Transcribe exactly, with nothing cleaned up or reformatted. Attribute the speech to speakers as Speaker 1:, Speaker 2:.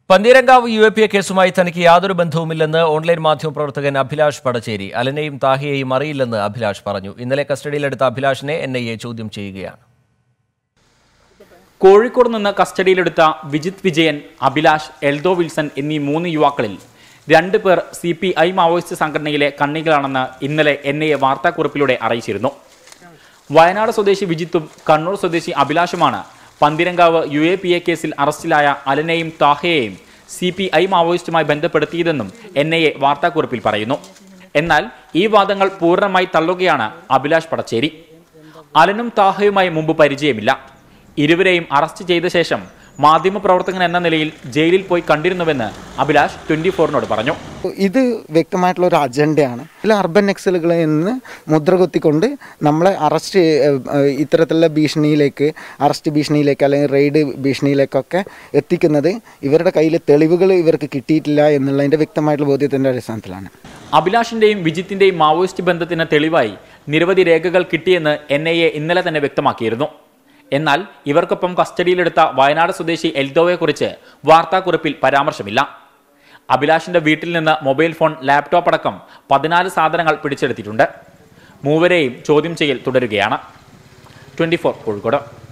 Speaker 1: Pantheerankavu U A P A കേസുമായി തനിക്ക് യാതൊരു ബന്ധവുമില്ലെന്ന് ഓൺലൈൻ മാധ്യമപ്രവർത്തകൻ അഭിലാഷ് പടച്ചേരി. അലനെയും താഹയെയും അറിയില്ലെന്ന് അഭിലാഷ് പറഞ്ഞു. ഇന്നലെ കസ്റ്റഡിയിലെടുത്ത അഭിലാഷിനെ എൻ ഐ എ ചോദ്യം ചെയ്യുകയാണ്.
Speaker 2: കോഴിക്കോട് നിന്ന് കസ്റ്റഡിയിലെടുത്ത വിജിത് വിജയൻ, അഭിലാഷ്, എൽദോ വിൽസൺ എന്നീ മൂന്ന് യുവാക്കളിൽ രണ്ട് പേർ സി പി ഐ മാവോയിസ്റ്റ് സംഘടനയിലെ കണ്ണികളാണെന്ന് ഇന്നലെ എൻ ഐ എ വാർത്താക്കുറിപ്പിലൂടെ അറിയിച്ചിരുന്നു. വയനാട് സ്വദേശി വിജിത്തും കണ്ണൂർ സ്വദേശി അഭിലാഷുമാണ് Pantheerankavu U A P A കേസിൽ അറസ്റ്റിലായ അലനെയും താഹയെയും സി പി ഐ മാവോയിസ്റ്റുമായി ബന്ധപ്പെടുത്തിയതെന്നും എൻ ഐ എ വാർത്താക്കുറിപ്പിൽ പറയുന്നു. എന്നാൽ ഈ വാദങ്ങൾ പൂർണ്ണമായി തള്ളുകയാണ് അഭിലാഷ് പടച്ചേരി. അലനും താഹയുമായി മുമ്പ് പരിചയമില്ല. ഇരുവരെയും അറസ്റ്റ് ചെയ്ത ശേഷം മാധ്യമപ്രവർത്തകൻ എന്ന നിലയിൽ ജയിലിൽ പോയി കണ്ടിരുന്നുവെന്ന് അഭിലാഷ് ട്വന്റി ഫോറിനോട് പറഞ്ഞു.
Speaker 3: ഇത് വ്യക്തമായിട്ടുള്ള ഒരു അജണ്ടയാണ്. ഇതിൽ അർബൻ നക്സലുകളിൽ നിന്ന് മുദ്ര കുത്തിക്കൊണ്ട് നമ്മളെ അറസ്റ്റ് ഇത്തരത്തിലുള്ള ഭീഷണിയിലേക്ക് അറസ്റ്റ് ഭീഷണിയിലേക്ക് അല്ലെങ്കിൽ റെയ്ഡ് ഭീഷണിയിലേക്കൊക്കെ എത്തിക്കുന്നത് ഇവരുടെ കയ്യിൽ തെളിവുകൾ ഇവർക്ക് കിട്ടിയിട്ടില്ല എന്നുള്ളതിൻ്റെ വ്യക്തമായിട്ടുള്ള ബോധ്യത്തിൻ്റെ അടിസ്ഥാനത്തിലാണ്.
Speaker 2: അഭിലാഷിന്റെയും വിജിത്തിന്റെയും മാവോയിസ്റ്റ് ബന്ധത്തിന് തെളിവായി നിരവധി രേഖകൾ കിട്ടിയെന്ന് എൻ ഐ എ ഇന്നലെ തന്നെ വ്യക്തമാക്കിയിരുന്നു. എന്നാൽ ഇവർക്കൊപ്പം കസ്റ്റഡിയിലെടുത്ത വയനാട് സ്വദേശി എൽദോയെക്കുറിച്ച് വാർത്താക്കുറിപ്പിൽ പരാമർശമില്ല. അഭിലാഷിന്റെ വീട്ടിൽ നിന്ന് മൊബൈൽ ഫോൺ, ലാപ്ടോപ്പ് അടക്കം പതിനാല് സാധനങ്ങൾ പിടിച്ചെടുത്തിട്ടുണ്ട്. മൂവരെയും ചോദ്യം ചെയ്യൽ തുടരുകയാണ്. Twenty four Kozhikode.